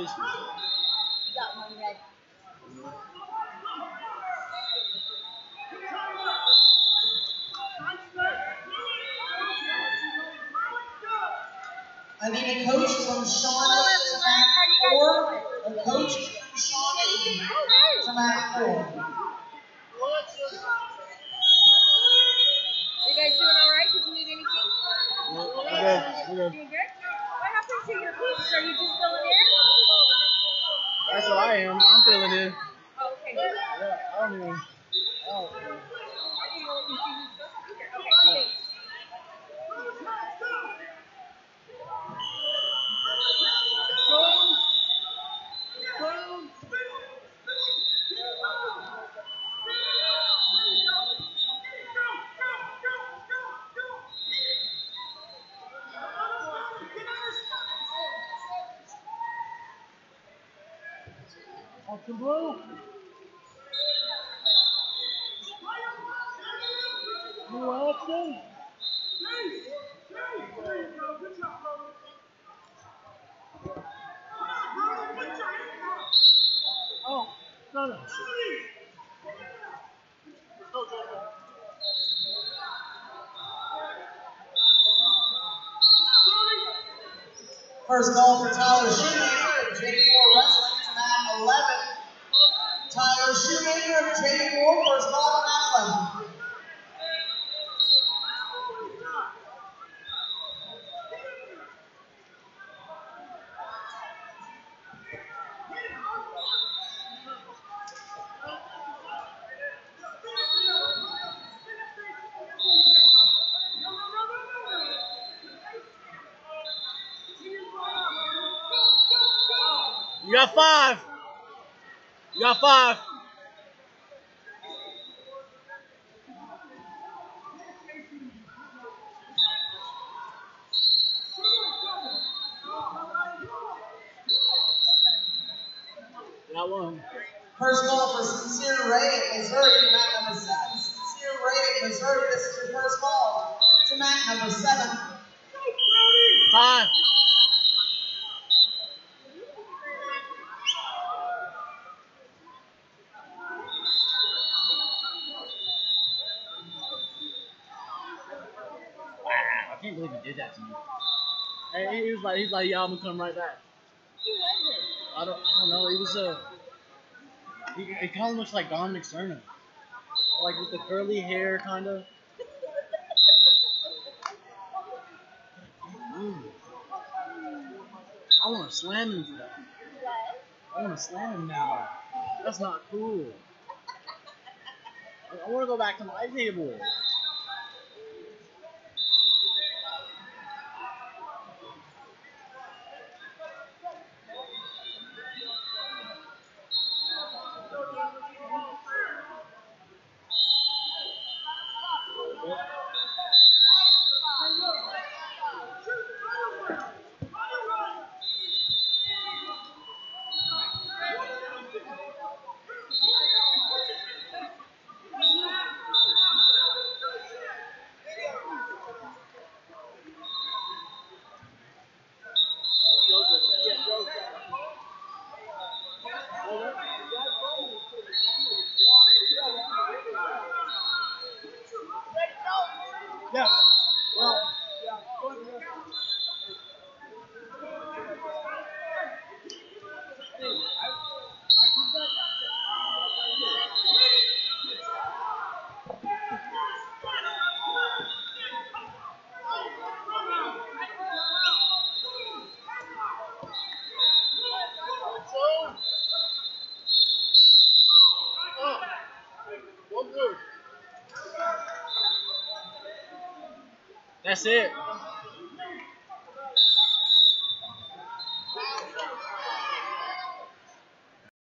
this one. You got one red. I need a coach from Shawnee to mat 4. A coach from Shawnee to mat 4. You guys doing all right? Did you need anything? We're good. Doing good? What happened to your boots? Are you just filling in? That's what I am. I'm filling in. Oh, okay. Yeah, I don't even. I didn't know if you were supposed to be here. Okay, thanks. Awesome, bro. You awesome. Oh, no. First call for Tyler Shoemaker of J4 Wrestling to mat 11. Tyler Shoemaker of J4, first call to mat 11. You got 5. You got 5. You got 1. First call for Sincere Ray of Missouri to mat number 7. Sincere Ray of Missouri, this is your first call to mat number 7. 5. I can't believe he did that to me. Hey, he's like, yeah, I'm gonna come right back. Who was it? I don't know. He was he kind of looks like Dominic Cernan, like with the curly hair, kind of. I want to slam him for that. What? I want to slam him now. That's not cool. I want to go back to my table. Yeah. Well. That's it.